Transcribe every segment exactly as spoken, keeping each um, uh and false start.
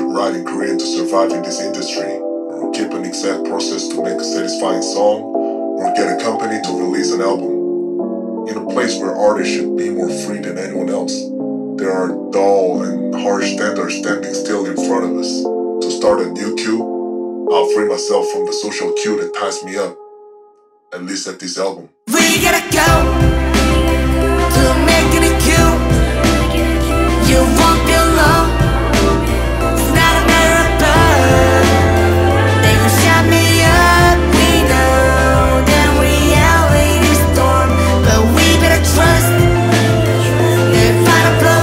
right ingredient to survive in this industry, or keep an exact process to make a satisfying song, or get a company to release an album. In a place where artists should be more free than anyone else, there are dull and harsh standards standing still in front of us. To start a new queue, I'll free myself from the social queue that ties me up, at least at this album. We gotta go to making a queue. You won't be alone. It's not a matter of birth. They gon' shut me up. We know that reality storm, but we better trust. They're about to blow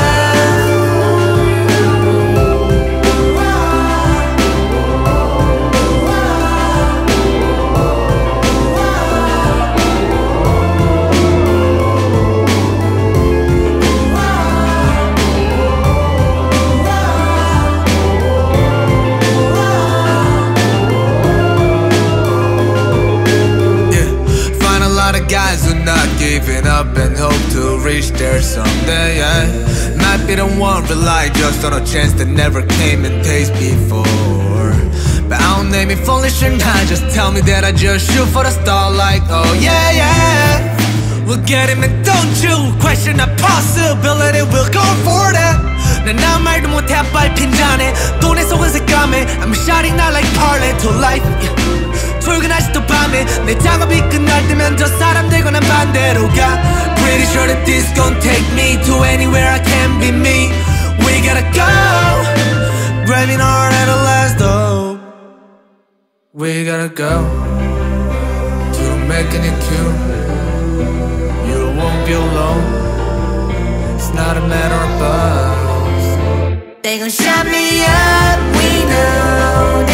guys who not giving up and hope to reach there someday, yeah. Might be the one rely just on a chance that never came and taste before. But I don't name me foolish or not, just tell me that I just shoot for the star like, oh yeah, yeah. We'll get him and don't you question the possibility, we'll go for that. 난 아무 말도 못해 빨리 핀잔해 돈의 속에서 까매 I'm shining now like parlay to life, yeah. 출근하시도 밤에 내 작업이 끝날 때면 저 사람들과 난 반대로 가 Pretty sure that this gon' take me to anywhere I can be me. We gotta go, grabbing hard at the last hope. We gotta go to making it cute. You won't be alone. It's not a matter of buzz. They gon' shut me up, we know.